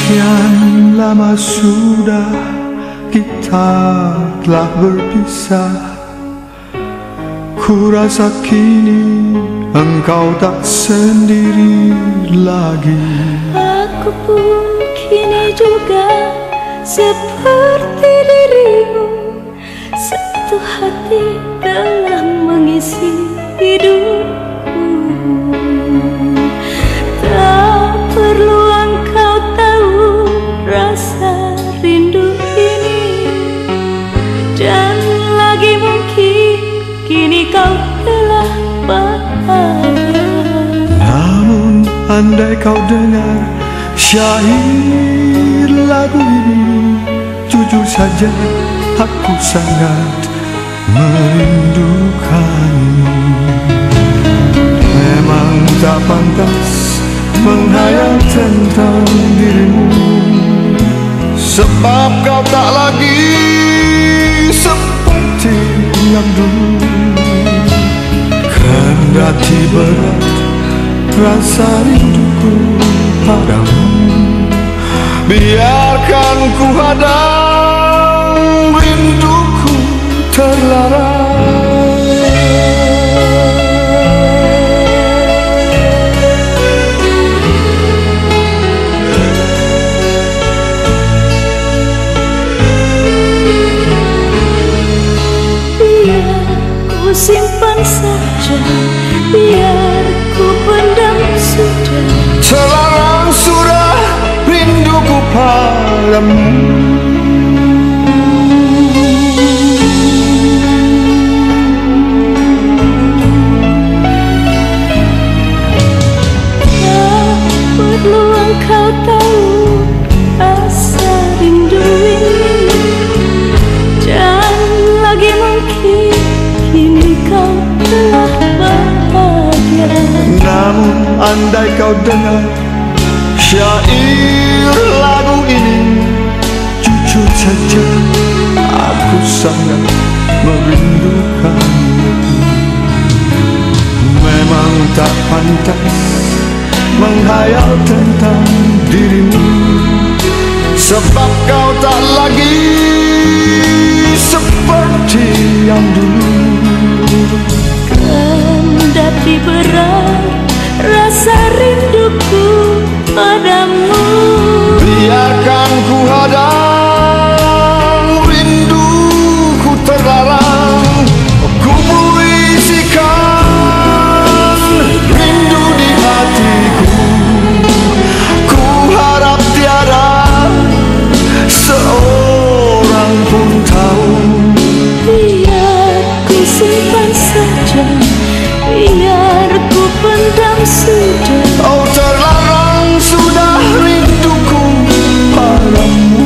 Sekian lama sudah kita telah berpisah. Ku rasa kini engkau tak sendiri lagi. Aku pun kini juga seperti dirimu. Satu hati telah mengisi hidupku. Tak perlu engkau tahu rasa rindu ini. Dan lagi mungkin kini kau telah bahagia. Namun andai kau dengar syair lagu ini, jujur saja aku sangat merindukanmu. Memang tak pantas menghayal tentang dirimu, sebab kau tak lagi seperti yang dulu. Kendati berat rasa rinduku padamu, biarkan ku hadang rinduku terlarang. Ku simpan saja, biar ku pendam sudah. Terlarang sudah rinduku padamu. Tak perlu engkau tahu rasa rindu ini. Dan lagi mungkin kini kau telah bahagia. Namun andai kau dengar syair lagu ini, jujur saja aku sangat merindukanmu. Memang tak pantas menghayal tentang dirimu, sebab kau tak lagi seperti yang dulu. Kendati berat rasa rinduku padamu, biarkan ku hadang rinduku terlarang. Ku puisikan rindu di hatiku. Ku harap tiada seorang pun tahu. biar ku simpan saja, biar ku pendam sudah. Oh, terlarang sudah rinduku padamu.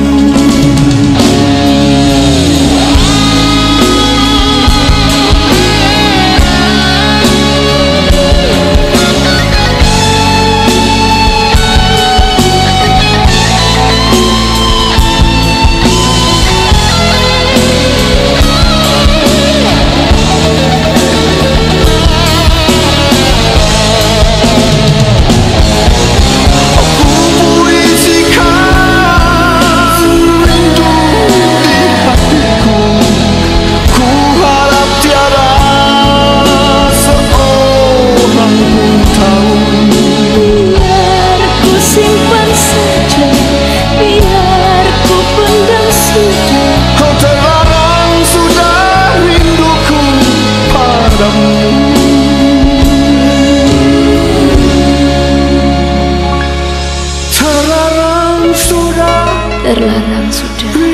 Terlarang sudah